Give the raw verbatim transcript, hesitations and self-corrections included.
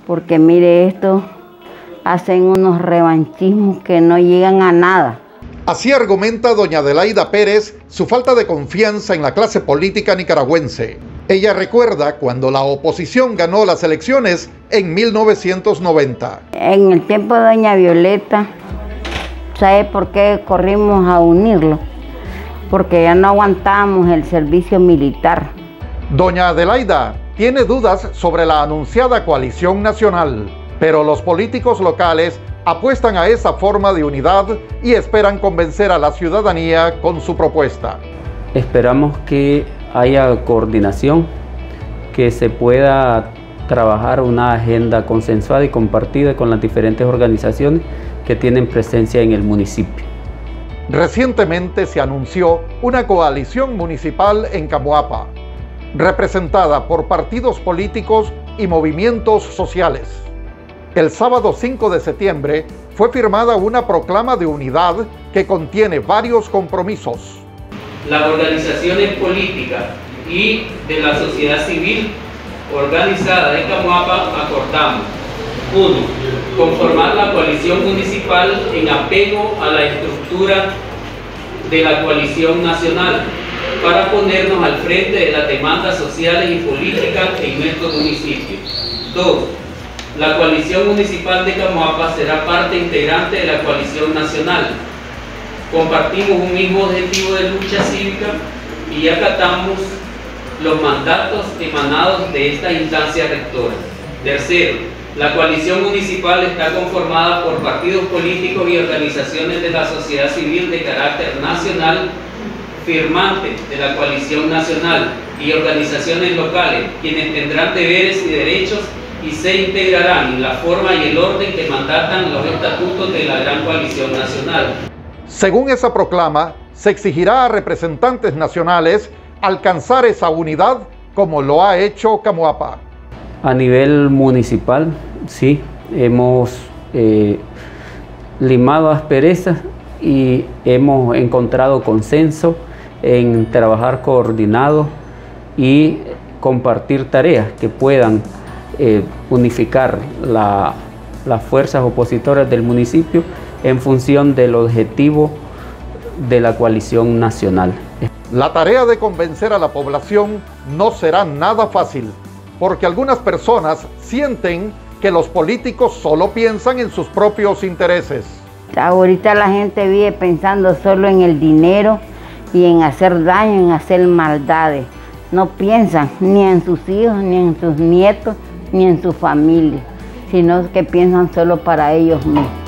porque mire esto, hacen unos revanchismos que no llegan a nada. Así argumenta doña Adelaida Pérez su falta de confianza en la clase política nicaragüense. Ella recuerda cuando la oposición ganó las elecciones en mil novecientos noventa. En el tiempo de doña Violeta, ¿sabe por qué corrimos a unirlo? Porque ya no aguantábamos el servicio militar. Doña Adelaida tiene dudas sobre la anunciada coalición nacional, pero los políticos locales apuestan a esa forma de unidad y esperan convencer a la ciudadanía con su propuesta. Esperamos que haya coordinación, que se pueda trabajar una agenda consensuada y compartida con las diferentes organizaciones que tienen presencia en el municipio. Recientemente se anunció una coalición municipal en Camoapa, representada por partidos políticos y movimientos sociales. El sábado cinco de septiembre fue firmada una proclama de unidad que contiene varios compromisos. Las organizaciones políticas y de la sociedad civil organizada de Camoapa acordamos: uno. Conformar la coalición municipal en apego a la estructura de la coalición nacional para ponernos al frente de las demandas sociales y políticas en nuestro municipio. dos. La coalición municipal de Camoapa será parte integrante de la coalición nacional. Compartimos un mismo objetivo de lucha cívica y acatamos los mandatos emanados de esta instancia rectora. Tercero, la coalición municipal está conformada por partidos políticos y organizaciones de la sociedad civil de carácter nacional, firmantes de la coalición nacional y organizaciones locales, quienes tendrán deberes y derechos y se integrarán en la forma y el orden que mandatan los estatutos de la Gran Coalición Nacional. Según esa proclama, se exigirá a representantes nacionales alcanzar esa unidad como lo ha hecho Camoapa. A nivel municipal, sí, hemos eh, limado asperezas y hemos encontrado consenso en trabajar coordinado y compartir tareas que puedan eh, unificar la, las fuerzas opositoras del municipio en función del objetivo de la coalición nacional. La tarea de convencer a la población no será nada fácil, porque algunas personas sienten que los políticos solo piensan en sus propios intereses. Ahorita la gente vive pensando solo en el dinero y en hacer daño, en hacer maldades. No piensan ni en sus hijos, ni en sus nietos, ni en su familia, sino que piensan solo para ellos mismos.